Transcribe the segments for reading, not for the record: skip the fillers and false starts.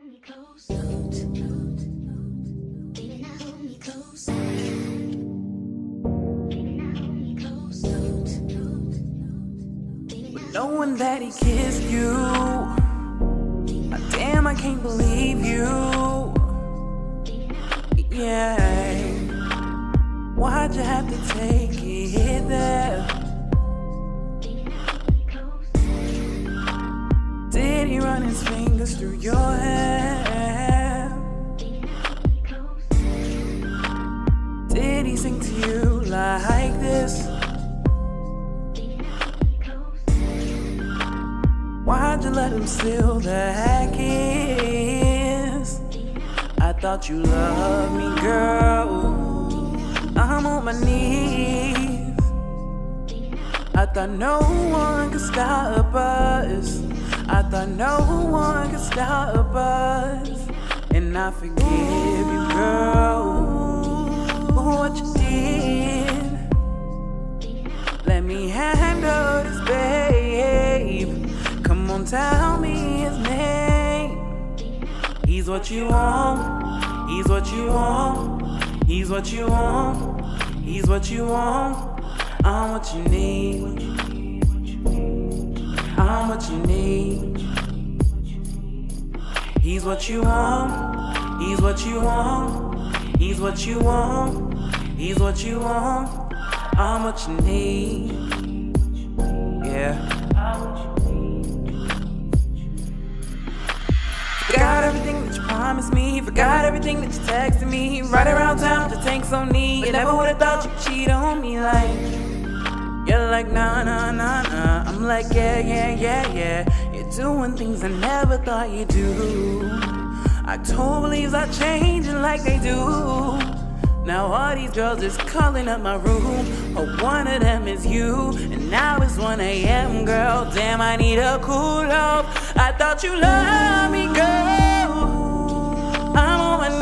me close. Baby, now hold me close. Knowing that he kissed you, damn, I can't believe you. Yeah, why'd you have to take it there? Did he run his fingers through your hair? Did he sing to you like this? Why'd you let him steal that kiss? I thought you loved me, girl. I'm on my knees. I thought no one could stop us. I thought no one could stop us. And I forgive you, girl, for what you did. Let me handle this, babe. Come on, tell me his name. He's what you want. He's what you want. He's what you want. He's what you want. I'm what you need. I'm what you need. He's what you want. He's what you want. He's what you want. He's what you want. I'm what you need. Yeah. Forgot everything that you promised me. Forgot everything that you texted me. Right around town with the tanks on me. You never would've thought you'd cheat on me like. You're like, nah, nah, nah, nah. I'm like, yeah, yeah, yeah, yeah. You're doing things I never thought you'd do. October leaves are changing like they do. Now all these girls is calling up my room. But one of them is you. And now it's 1 a.m. girl. Damn, I need a cool off. I thought you loved me, girl. I'm on my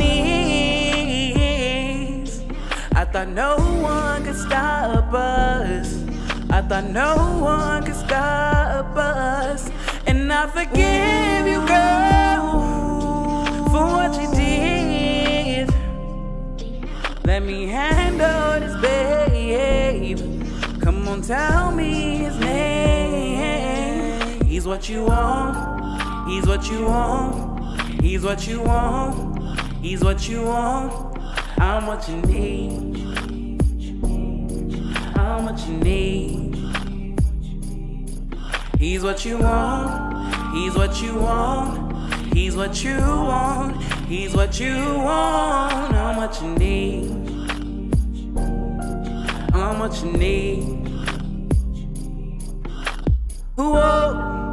knees. I thought no one could stop us. I thought no one could stop us. And I forgive you, girl, for what you did. Let me handle this, babe. Come on, tell me his name. He's what you want. He's what you want. He's what you want. He's what you want. I'm what you need. I'm what you need. He's what you want. He's what you want. He's what you want. He's what you want. I'm what you need. I'm what you need. Whoa.